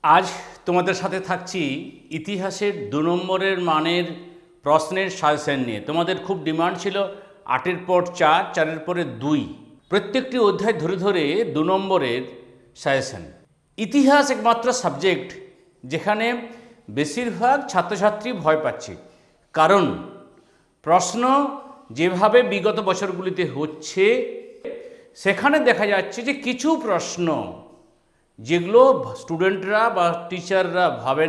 আজ তোমাদের সাথে থাকছি ইতিহাসের 2 নম্বরের মানের প্রশ্নের সাজেশন নিয়ে। তোমাদের খুব ডিমান্ড ছিল 8-এর পর 4, 4-এর পরে 2, প্রত্যেকটি অধ্যায় ধরে ধরে 2 নম্বরের সাজেশন। ইতিহাস একমাত্র সাবজেক্ট যেখানে বেশিরভাগ ছাত্রছাত্রী ভয় পাচ্ছে, কারণ প্রশ্ন যেভাবে বিগত বছরগুলিতে হচ্ছে সেখানে দেখা যাচ্ছে যে কিছু প্রশ্ন যেগুলো স্টুডেন্টরা বা টিচাররা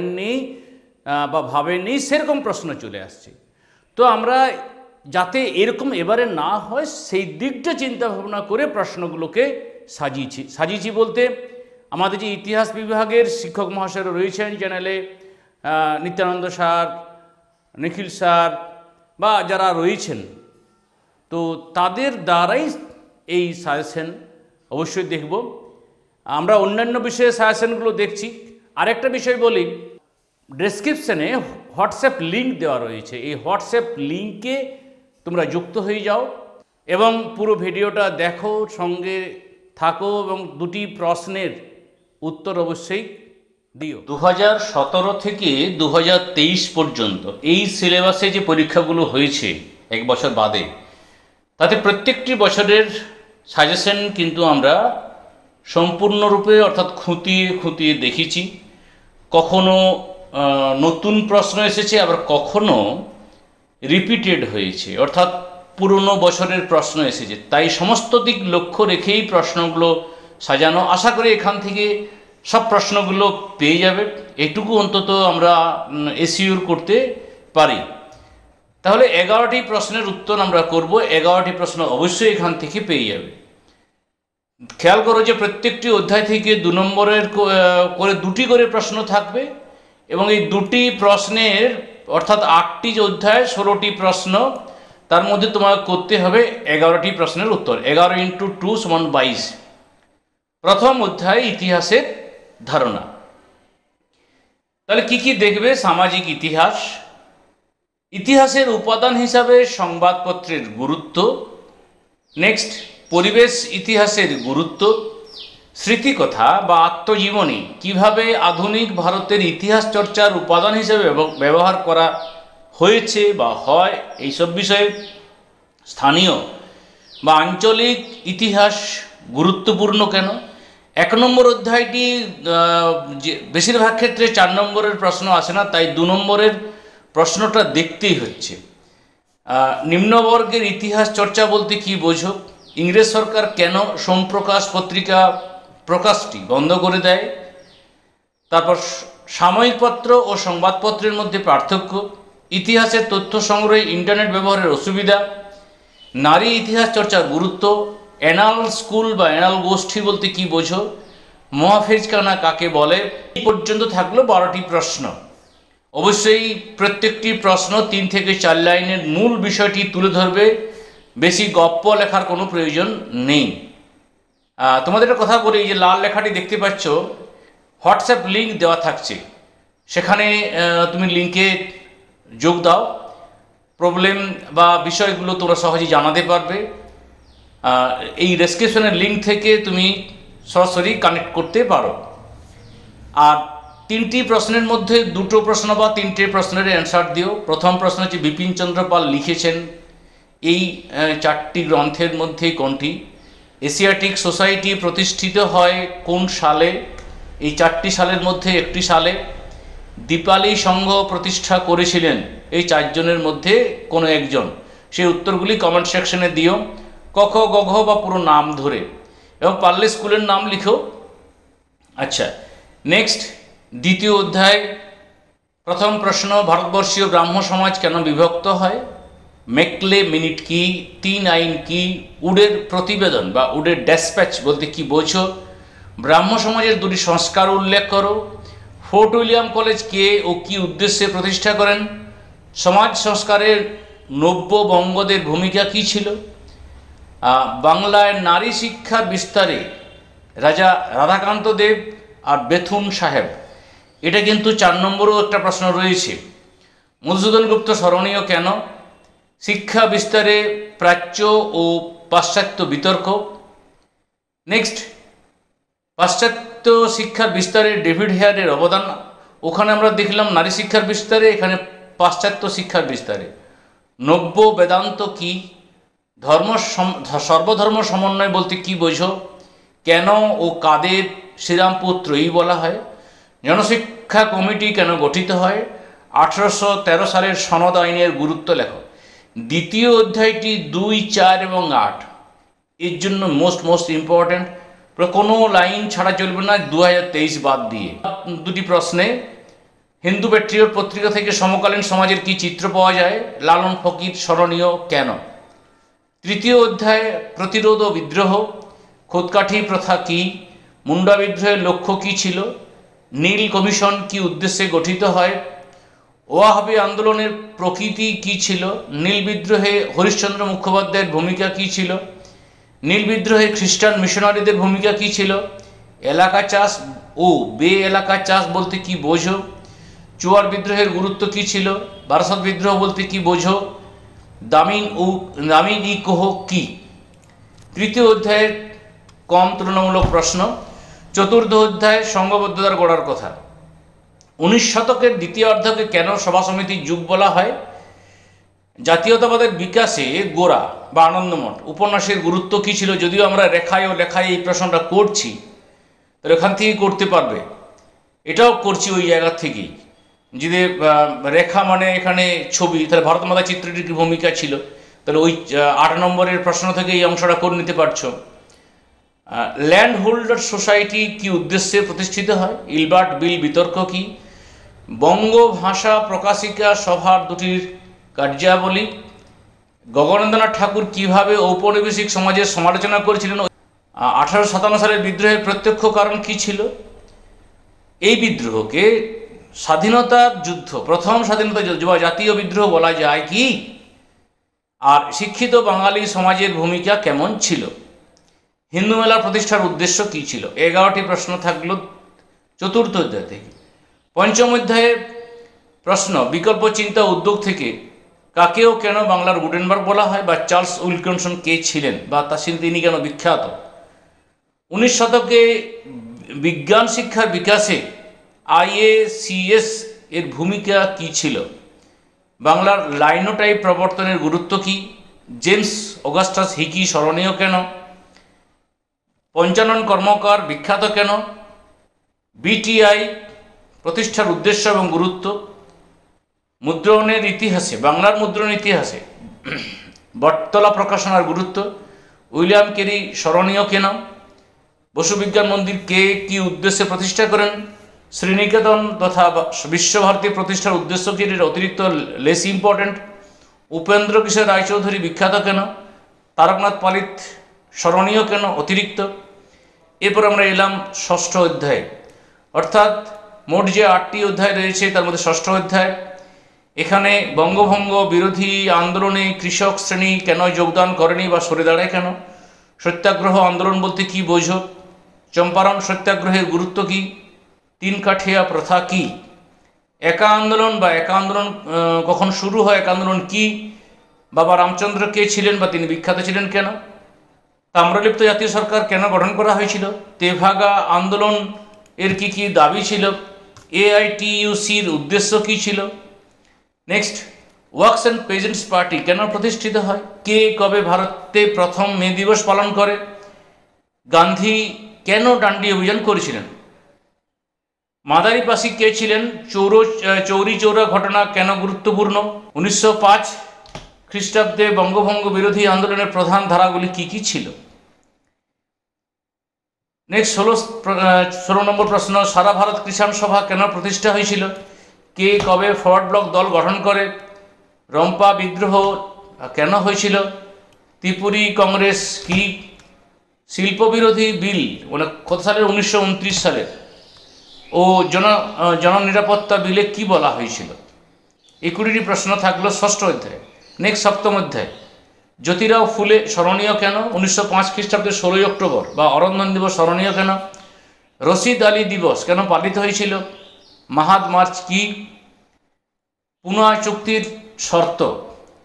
ভাবেননি সেরকম প্রশ্ন চলে আসছে। তো আমরা যাতে এবারে না হয় সেই দিকটা চিন্তা ভাবনা করে প্রশ্নগুলোকে সাজিয়েছি বলতে আমাদের যে ইতিহাস বিভাগের শিক্ষক মহাশয়রা রয়েছেন চ্যানেলে, নিত্যানন্দ স্যার, নিখিল স্যার বা যারা রয়েছেন, তো তাদের দ্বারাই এই সাজেশন অবশ্যই দেখব। আমরা অন্যান্য বিষয়ে সাজেশনগুলো দেখছি। আরেকটা বিষয় বলি, ডেসক্রিপশনে হোয়াটসঅ্যাপ লিঙ্ক দেওয়া রয়েছে। এই হোয়াটসঅ্যাপ লিঙ্কে তোমরা যুক্ত হয়ে যাও এবং পুরো ভিডিওটা দেখো, সঙ্গে থাকো এবং 2টি প্রশ্নের উত্তর অবশ্যই দিও। 2017 থেকে 2023 পর্যন্ত এই সিলেবাসে যে পরীক্ষাগুলো হয়েছে এক বছর বাদে, তাতে প্রত্যেকটি বছরের সাজেশন কিন্তু আমরা সম্পূর্ণরূপে অর্থাৎ খুঁটিয়ে দেখেছি। কখনো নতুন প্রশ্ন এসেছে, আবার কখনো রিপিটেড হয়েছে, অর্থাৎ পুরনো বছরের প্রশ্ন এসেছে। তাই সমস্ত দিক লক্ষ্য রেখেই প্রশ্নগুলো সাজানো। আশা করি এখান থেকে সব প্রশ্নগুলো পেয়ে যাবে, এটুকু অন্তত আমরা এসিওর করতে পারি। তাহলে 11টি প্রশ্নের উত্তর আমরা করব। 11টি প্রশ্ন অবশ্যই এখান থেকে পেয়ে যাবে। খেয়াল করো যে প্রত্যেকটি অধ্যায় থেকে 2 নম্বরের করে 2টি করে প্রশ্ন থাকবে এবং এই 2টি প্রশ্নের অর্থাৎ 8টি অধ্যায় 16টি প্রশ্ন, তার মধ্যে তোমাকে করতে হবে 11টি প্রশ্নের উত্তর। 11 × 2 = 22। প্রথম অধ্যায় ইতিহাসের ধারণা। তাহলে কি দেখবে? সামাজিক ইতিহাস, ইতিহাসের উপাদান হিসাবে সংবাদপত্রের গুরুত্ব, নেক্সট পরিবেশ ইতিহাসের গুরুত্ব, স্মৃতিকথা বা আত্মজীবনী কিভাবে আধুনিক ভারতের ইতিহাস চর্চার উপাদান হিসেবে ব্যবহার করা হয়েছে বা হয়, এইসব বিষয়ে স্থানীয় বা আঞ্চলিক ইতিহাস গুরুত্বপূর্ণ কেন। 1 নম্বর অধ্যায়টি বেশিরভাগ ক্ষেত্রে 4 নম্বরের প্রশ্ন আসে না, তাই 2 নম্বরের প্রশ্নটা দেখতেই হচ্ছে। নিম্নবর্গের ইতিহাস চর্চা বলতে কি বোঝো? ইংরেজ সরকার কেন সোমপ্রকাশ পত্রিকা প্রকাশটি বন্ধ করে দেয়? তারপর সাময়িক পত্র ও সংবাদপত্রের মধ্যে পার্থক্য, ইতিহাসের তথ্য সংগ্রহে ইন্টারনেট ব্যবহারের অসুবিধা, নারী ইতিহাস চর্চার গুরুত্ব, অ্যানাল স্কুল বা অ্যানাল গোষ্ঠী বলতে কি বোঝো, মহাফেজখানা কাকে বলে। এই পর্যন্ত থাকলো 12টি প্রশ্ন। অবশ্যই প্রত্যেকটি প্রশ্ন 3 থেকে 4 লাইনের মূল বিষয়টি তুলে ধরবে, বেশি গপ্প লেখার কোনো প্রয়োজন নেই। তোমাদের একটা কথা বলি, এই যে লাল লেখাটি দেখতে পাচ্ছ, হোয়াটসঅ্যাপ লিঙ্ক দেওয়া থাকছে, সেখানে তুমি লিঙ্কে যোগ দাও। প্রবলেম বা বিষয়গুলো তোমরা সহজেই জানাতে পারবে। এই ডেসক্রিপশনের লিঙ্ক থেকে তুমি সরাসরি কানেক্ট করতে পারো। আর 3টি প্রশ্নের মধ্যে 2টো প্রশ্ন বা 3টে প্রশ্নের অ্যান্সার দিও। প্রথম প্রশ্ন হচ্ছে বিপিনচন্দ্র পাল লিখেছেন এই 4টি গ্রন্থের মধ্যে কোনটি? এশিয়াটিক সোসাইটি প্রতিষ্ঠিত হয় কোন সালে? এই 4টি সালের মধ্যে একটি সালে। দীপালি সংঘ প্রতিষ্ঠা করেছিলেন এই 4 জনের মধ্যে কোনো একজন। সেই উত্তরগুলি কমেন্ট সেকশনে দিও, ক খ গ ঘ বা পুরো নাম ধরে, এবং পারলে স্কুলের নাম লিখো। আচ্ছা, নেক্সট দ্বিতীয় অধ্যায় প্রথম প্রশ্ন, ভারতবর্ষীয় ব্রাহ্ম সমাজ কেন বিভক্ত হয়? মেকলে মিনিট কি? 3 আইন কি? উডের প্রতিবেদন বা উডের ড্যাসপ্যাচ বলতে কি বোঝো? ব্রাহ্ম সমাজের 2টি সংস্কার উল্লেখ করো। ফোর্ট উইলিয়াম কলেজ কে ও কি উদ্দেশ্যে প্রতিষ্ঠা করেন? সমাজ সংস্কারের নব্য বঙ্গদের ভূমিকা কি ছিল? বাংলায় নারী শিক্ষার বিস্তারে রাজা রাধাকান্ত দেব আর বেথুন সাহেব, এটা কিন্তু 4 নম্বরও একটা প্রশ্ন রয়েছে। মধুসূদন গুপ্ত স্মরণীয় কেন? শিক্ষা বিস্তারে প্রাচ্য ও পাশ্চাত্য বিতর্ক। নেক্সট পাশ্চাত্য শিক্ষার বিস্তারে ডেভিড হেয়ারের অবদান, ওখানে আমরা দেখলাম নারী শিক্ষার বিস্তারে, এখানে পাশ্চাত্য শিক্ষার বিস্তারে। নব্য বেদান্ত কি, সর্বধর্ম সমন্বয় বলতে কি বোঝো, কেন ও কাদের শ্রীরামপুর ত্রয়ী বলা হয়, জনশিক্ষা কমিটি কেন গঠিত হয়, 1813 সালের সনদ আইনের গুরুত্ব লেখো। দ্বিতীয় অধ্যায়টি 2, 4 এবং 8 এর জন্য মোস্ট ইম্পর্ট্যান্ট, কোনো লাইন ছাড়া চলবে না 2023 বাদ দিয়ে। দুটি প্রশ্নে, হিন্দু প্যাট্রিয়ট পত্রিকা থেকে সমকালীন সমাজের কি চিত্র পাওয়া যায়, লালন ফকির স্মরণীয় কেন। তৃতীয় অধ্যায় প্রতিরোধ ও বিদ্রোহ, খুদকাঠি প্রথা কি, মুন্ডা বিদ্রোহের লক্ষ্য কি ছিল, নীল কমিশন কি উদ্দেশ্যে গঠিত হয়, ওয়াহাবি আন্দোলনের প্রকৃতি কি ছিল, নীল বিদ্রোহে হরিশ্চন্দ্র মুখোপাধ্যায়ের ভূমিকা কি ছিল, নীল বিদ্রোহে খ্রিস্টান মিশনারিদের ভূমিকা কি ছিল, এলাকা চাষ ও বে এলাকা চাষ বলতে কি বোঝো, চুয়ার বিদ্রোহের গুরুত্ব কি ছিল, বারাসত বিদ্রোহ বলতে কি বোঝো, দামিন ই কোহ কি। তৃতীয় অধ্যায়ের কম তুলনামূলক প্রশ্ন। চতুর্থ অধ্যায় সংঘবদ্ধতার গড়ার কথা। 19 শতকের দ্বিতীয় অর্ধকে কেন সভা সমিতির যুগ বলা হয়, জাতীয়তাবাদের বিকাশে গোরা বা আনন্দমঠ উপন্যাসের গুরুত্ব কী ছিল, যদিও আমরা রেখায় ও লেখায় এই প্রশ্নটা করছি, তাহলে এখান থেকেই করতে পারবে, এটাও করছি ওই জায়গা থেকেই। যদি রেখা মানে এখানে ছবি, তাহলে ভারত মাতা চিত্রটির কি ভূমিকা ছিল, তাহলে ওই 8 নম্বরের প্রশ্ন থেকে এই অংশটা করে নিতে পারছো। ল্যান্ড হোল্ডার সোসাইটি কি উদ্দেশ্যে প্রতিষ্ঠিত হয়, ইলবার্ট বিল বিতর্ক কি, বঙ্গভাষা প্রকাশিকা সভার দুটির কার্যাবলী, গগনেন্দ্রনাথ ঠাকুর কিভাবে ঔপনিবেশিক সমাজের সমালোচনা করেছিলেন, 1857 সালের বিদ্রোহের প্রত্যক্ষ কারণ কি ছিল। এই বিদ্রোহকে স্বাধীনতার যুদ্ধ, প্রথম স্বাধীনতা যুদ্ধ বা জাতীয় বিদ্রোহ বলা যায় কি, আর শিক্ষিত বাঙালি সমাজের ভূমিকা কেমন ছিল, হিন্দু মেলার প্রতিষ্ঠার উদ্দেশ্য কী ছিল। 11টি প্রশ্ন থাকলো চতুর্থ অধ্যায় থেকে। পঞ্চম অধ্যায়ের প্রশ্ন, বিকল্প চিন্তা উদ্যোগ থেকে কাকেও কেন বাংলার গুটেনবার্গ বলা হয়, বা চার্লস উইলকিনসন কে ছিলেন বা তিনি কেন বিখ্যাত। 19 শতকে বিজ্ঞান শিক্ষার বিকাশে IACS এর ভূমিকা কী ছিল, বাংলার লাইনোটাইপ প্রবর্তনের গুরুত্ব কী, জেমস অগাস্টাস হিকি স্মরণীয় কেন, পঞ্চানন কর্মকার বিখ্যাত কেন, BTI প্রতিষ্ঠার উদ্দেশ্য এবং গুরুত্ব, মুদ্রণের ইতিহাসে, বাংলার মুদ্রণের ইতিহাসে বটতলা প্রকাশনার গুরুত্ব, উইলিয়াম কেরি স্মরণীয় কেন, বসু বিজ্ঞান মন্দির কে কি উদ্দেশ্যে প্রতিষ্ঠা করেন, শ্রীনিকেতন তথা বিশ্বভারতী প্রতিষ্ঠার উদ্দেশ্য কি, এর অতিরিক্ত লেস ইম্পর্ট্যান্ট, উপেন্দ্র কিশোর রায়চৌধুরী বিখ্যাত কেন, তারকনাথ পালিত স্মরণীয় কেন, অতিরিক্ত। এরপর আমরা এলাম ষষ্ঠ অধ্যায়ে, অর্থাৎ মোট যে 8টি অধ্যায় রয়েছে তার মধ্যে ষষ্ঠ অধ্যায়। এখানে বঙ্গভঙ্গ বিরোধী আন্দোলনে কৃষক শ্রেণী কেন যোগদান করেনি বা সরে দাঁড়ায় কেন, সত্যাগ্রহ আন্দোলন বলতে কি বোঝো, চম্পারণ সত্যাগ্রহের গুরুত্ব কি, তিন কাঠিয়া প্রথা কি, একা আন্দোলন বা একা আন্দোলন কখন শুরু হয়, একা আন্দোলন কি, বাবা রামচন্দ্র কে ছিলেন বা তিনি বিখ্যাত ছিলেন কেন, তাম্রলিপ্ত জাতীয় সরকার কেন গঠন করা হয়েছিল, তেভাগা আন্দোলন এর কি কি দাবি ছিল, AITUCর উদ্দেশ্য কী ছিল। Next, workers and peasants party কেন প্রতিষ্ঠিত হয়, কে কবে ভারতে প্রথম মে দিবস পালন করে, গান্ধী কেন ডান্ডি অভিযান করেছিলেন, মাদারিপাসি কে ছিলেন, চৌরি চৌরা ঘটনা কেন গুরুত্বপূর্ণ, 1905 খ্রিস্টাব্দে বঙ্গভঙ্গ বিরোধী আন্দোলনের প্রধান ধারাগুলি কি কি ছিল। নেক্সট 16 নম্বর প্রশ্ন, সারা ভারত কিষাণ সভা কেন প্রতিষ্ঠা হয়েছিল, কে কবে ফরওয়ার্ড ব্লক দল গঠন করে, রম্পা বিদ্রোহ কেন হয়েছিল, ত্রিপুরী কংগ্রেস কি, শিল্প বিরোধী বিল কত সালের, 1929 সালের, ও জননিরাপত্তা বিলে কি বলা হয়েছিল। 20টি প্রশ্ন থাকলো ষষ্ঠ অধ্যায়। নেক্সট সপ্তম অধ্যায়, জ্যোতিরাও ফুলে স্মরণীয় কেন, 1905 খ্রিস্টাব্দের 16 অক্টোবর বা অরন্ধন দিবস স্মরণীয় কেন, রশিদ আলী দিবস কেন পালিত হয়েছিল, মাহাদ মার্চ কি, পুনা চুক্তির শর্ত,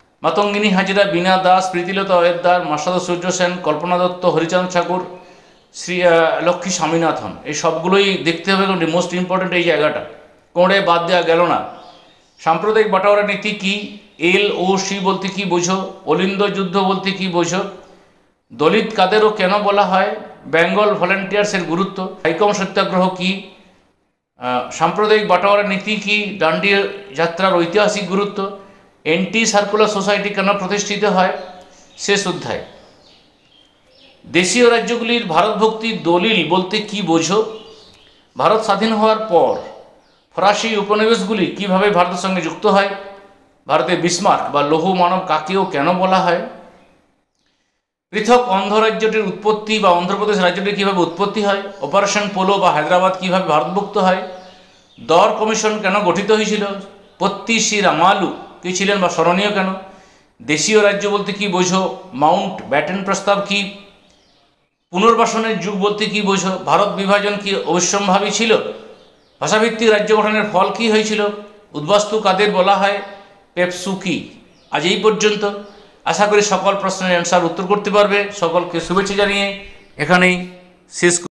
মাতঙ্গিনী হাজরা, বীণা দাস, প্রীতিলতা ওয়েদ্দার, মাসাদ সূর্য সেন, কল্পনা দত্ত, হরিচাঁদ ঠাকুর, শ্রী লক্ষ্মী স্বামীনাথন, এই সবগুলোই দেখতে হবে। মোস্ট ইম্পর্টেন্ট এই জায়গাটা কোণে বাদ দেওয়া গেল না। সাম্প্রদায়িক বাটোয়ারা নীতি কি, LOC বলতে কি বোঝো, অলিন্দ যুদ্ধ বলতে কি বোঝো, দলিত কাদের ও কেন বলা হয়, বেঙ্গল ভলেন্টিয়ার্সের গুরুত্ব, হাইকম সত্যাগ্রহ কি, সাম্প্রদায়িক বাটোয়ারা নীতি কি, ডান্ডি যাত্রার ঐতিহাসিক গুরুত্ব, অ্যান্টি সার্কুলার সোসাইটি কেন প্রতিষ্ঠিত হয়, শেষ অধ্যায়। দেশীয় রাজ্যগুলির ভারতভক্তির দলিল বলতে কি বোঝো, ভারত স্বাধীন হওয়ার পর ফরাসি উপনিবেশগুলি কিভাবে ভারতের সঙ্গে যুক্ত হয়, ভারতের বিসমার্ক বা লৌহ মানব কাকেও কেন বলা হয়, পৃথক অন্ধ্র রাজ্যটির উৎপত্তি বা অন্ধ্রপ্রদেশ রাজ্যটির কীভাবে উৎপত্তি হয়, অপারেশন পোলো বা হায়দ্রাবাদ কীভাবে ভারতভুক্ত হয়, দর কমিশন কেন গঠিত হয়েছিল, পত্তি শ্রী রামালু কী ছিলেন বা স্মরণীয় কেন, দেশীয় রাজ্য বলতে কি বোঝো, মাউন্ট ব্যাটেন প্রস্তাব কি, পুনর্বাসনের যুগ বলতে কি বোঝো, ভারত বিভাজন কি অবশ্যম্ভাবী ছিল, ভাষাভিত্তিক রাজ্য গঠনের ফল কী হয়েছিল, উদ্বাস্তু কাদের বলা হয়, পেপসু কি। আজ এই পর্যন্ত। আশা করি সকল প্রশ্নের অ্যান্সার উত্তর করতে পারবে। সকলকে শুভেচ্ছা জানিয়ে এখানেই শেষ।